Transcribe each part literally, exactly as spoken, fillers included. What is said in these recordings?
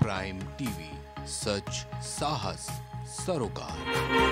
Prime TV, सच साहस सरोकार।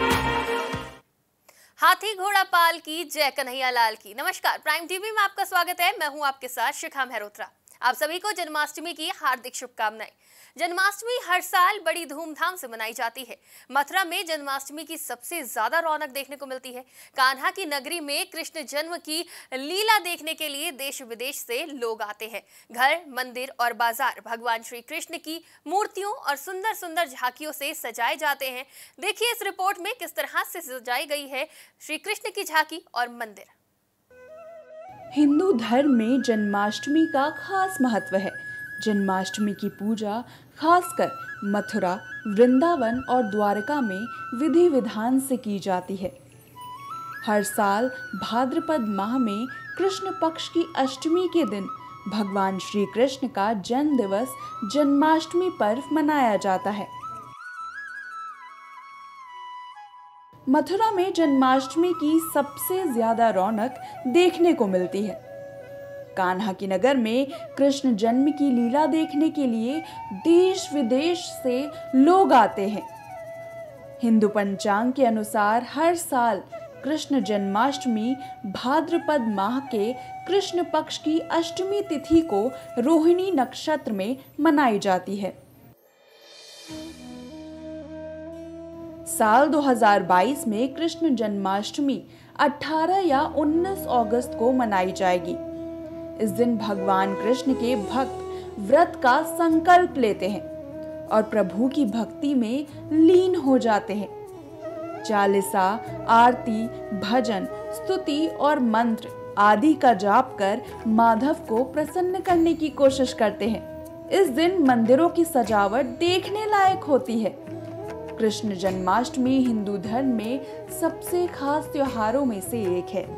हाथी घोड़ा पाल की जय कन्हैया लाल की। नमस्कार, प्राइम टीवी में आपका स्वागत है। मैं हूं आपके साथ शिखा मेहरोत्रा। आप सभी को जन्माष्टमी की हार्दिक शुभकामनाएं। जन्माष्टमी हर साल बड़ी धूमधाम से मनाई जाती है। मथुरा में जन्माष्टमी की सबसे ज्यादा रौनक देखने को मिलती है। कान्हा की नगरी में कृष्ण जन्म की लीला देखने के लिए देश विदेश से लोग आते हैं। घर, मंदिर और बाजार भगवान श्री कृष्ण की मूर्तियों और सुंदर सुंदर झांकियों से सजाए जाते हैं। देखिए इस रिपोर्ट में किस तरह से सजाई गई है श्री कृष्ण की झांकी और मंदिर। हिंदू धर्म में जन्माष्टमी का खास महत्व है। जन्माष्टमी की पूजा खासकर मथुरा, वृंदावन और द्वारका में विधि विधान से की जाती है। हर साल भाद्रपद माह में कृष्ण पक्ष की अष्टमी के दिन भगवान श्री कृष्ण का जन्म दिवस जन्माष्टमी पर्व मनाया जाता है। मथुरा में जन्माष्टमी की सबसे ज्यादा रौनक देखने को मिलती है। कान्हा की नगर में कृष्ण जन्म की लीला देखने के लिए देश विदेश से लोग आते हैं। हिंदू पंचांग के अनुसार हर साल कृष्ण जन्माष्टमी भाद्रपद माह के कृष्ण पक्ष की अष्टमी तिथि को रोहिणी नक्षत्र में मनाई जाती है। साल दो हज़ार बाईस में कृष्ण जन्माष्टमी अठारह या उन्नीस अगस्त को मनाई जाएगी। इस दिन भगवान कृष्ण के भक्त व्रत का संकल्प लेते हैं और प्रभु की भक्ति में लीन हो जाते हैं। चालीसा, आरती, भजन, स्तुति और मंत्र आदि का जाप कर माधव को प्रसन्न करने की कोशिश करते हैं। इस दिन मंदिरों की सजावट देखने लायक होती है। कृष्ण जन्माष्टमी हिंदू धर्म में सबसे खास त्योहारों में से एक है।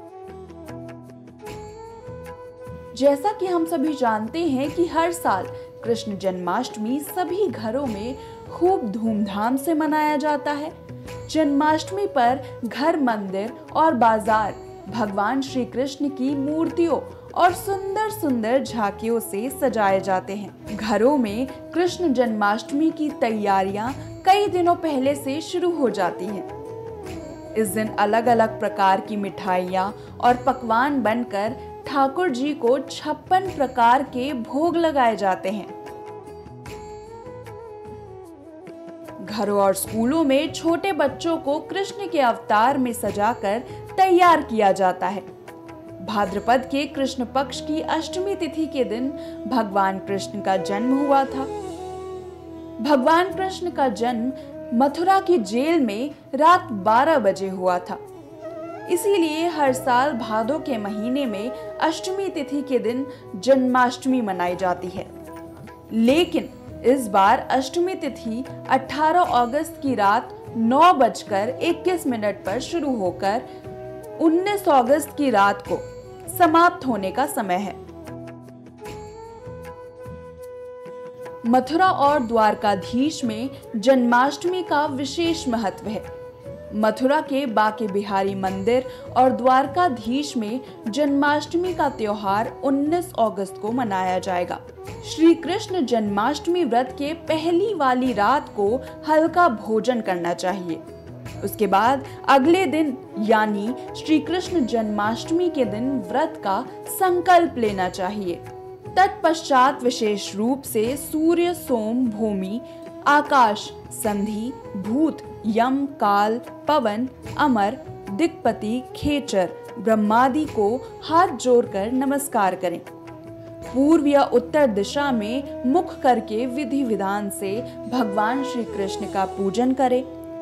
जैसा कि हम सभी जानते हैं कि हर साल कृष्ण जन्माष्टमी सभी घरों में खूब धूमधाम से मनाया जाता है। जन्माष्टमी पर घर, मंदिर और बाजार भगवान श्री कृष्ण की मूर्तियों और सुंदर सुंदर झांकियों से सजाए जाते हैं। घरों में कृष्ण जन्माष्टमी की तैयारियां कई दिनों पहले से शुरू हो जाती हैं। इस दिन अलग अलग प्रकार की मिठाइयां और पकवान बनकर ठाकुर जी को छप्पन प्रकार के भोग लगाए जाते हैं। घरों और स्कूलों में छोटे बच्चों को कृष्ण के अवतार में सजाकर तैयार किया जाता है। भाद्रपद के कृष्ण पक्ष की अष्टमी तिथि के दिन भगवान कृष्ण का जन्म हुआ था। भगवान कृष्ण का जन्म मथुरा की जेल में रात बारह बजे हुआ था। इसीलिए हर साल भादों के महीने में अष्टमी तिथि के दिन जन्माष्टमी मनाई जाती है। लेकिन इस बार अष्टमी तिथि अठारह अगस्त की रात नौ बजकर इक्कीस मिनट पर शुरू होकर उन्नीस अगस्त की रात को समाप्त होने का समय है। मथुरा और द्वारकाधीश में जन्माष्टमी का विशेष महत्व है। मथुरा के बाके बिहारी मंदिर और द्वारकाधीश में जन्माष्टमी का त्योहार उन्नीस अगस्त को मनाया जाएगा। श्री कृष्ण जन्माष्टमी व्रत के पहली वाली रात को हल्का भोजन करना चाहिए। उसके बाद अगले दिन यानी श्री कृष्ण जन्माष्टमी के दिन व्रत का संकल्प लेना चाहिए। तत्पश्चात विशेष रूप से सूर्य, सोम, भूमि, आकाश, संधि, भूत, यम, काल, पवन, अमर, दिक्पति, खेचर, ब्रह्मादि को हाथ जोड़कर नमस्कार करें। पूर्व या उत्तर दिशा में मुख करके विधि विधान से भगवान श्री कृष्ण का पूजन करें।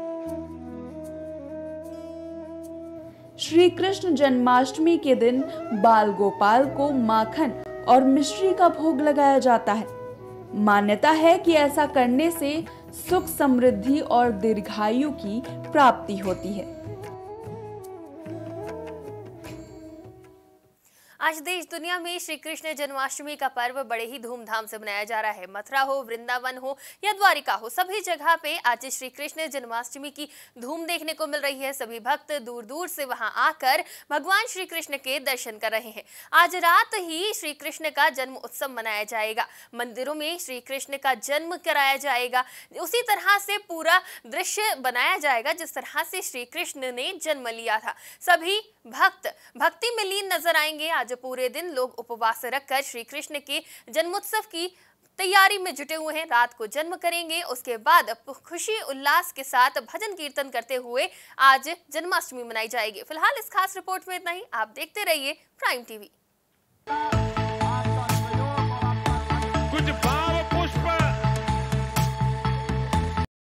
श्री कृष्ण जन्माष्टमी के दिन बाल गोपाल को माखन और मिश्री का भोग लगाया जाता है। मान्यता है कि ऐसा करने से सुख, समृद्धि और दीर्घायु की प्राप्ति होती है। आज देश दुनिया में श्री कृष्ण जन्माष्टमी का पर्व बड़े ही धूमधाम से मनाया जा रहा है। मथुरा हो, वृंदावन हो या द्वारिका हो, सभी जगह पे आज श्री कृष्ण जन्माष्टमी की धूम देखने को मिल रही है। सभी भक्त दूर दूर से वहां आकर भगवान श्री कृष्ण के दर्शन कर रहे हैं। आज रात ही श्री कृष्ण का जन्म उत्सव मनाया जाएगा। मंदिरों में श्री कृष्ण का जन्म कराया जाएगा। उसी तरह से पूरा दृश्य बनाया जाएगा जिस तरह से श्री कृष्ण ने जन्म लिया था। सभी भक्त भक्ति में लीन नजर आएंगे। आज पूरे दिन लोग उपवास रखकर श्री कृष्ण के जन्मोत्सव की तैयारी में जुटे हुए हैं। रात को जन्म करेंगे, उसके बाद खुशी उल्लास के साथ भजन कीर्तन करते हुए आज जन्माष्टमी मनाई जाएगी। फिलहाल इस खास रिपोर्ट में इतना ही। आप देखते रहिए प्राइम टीवी।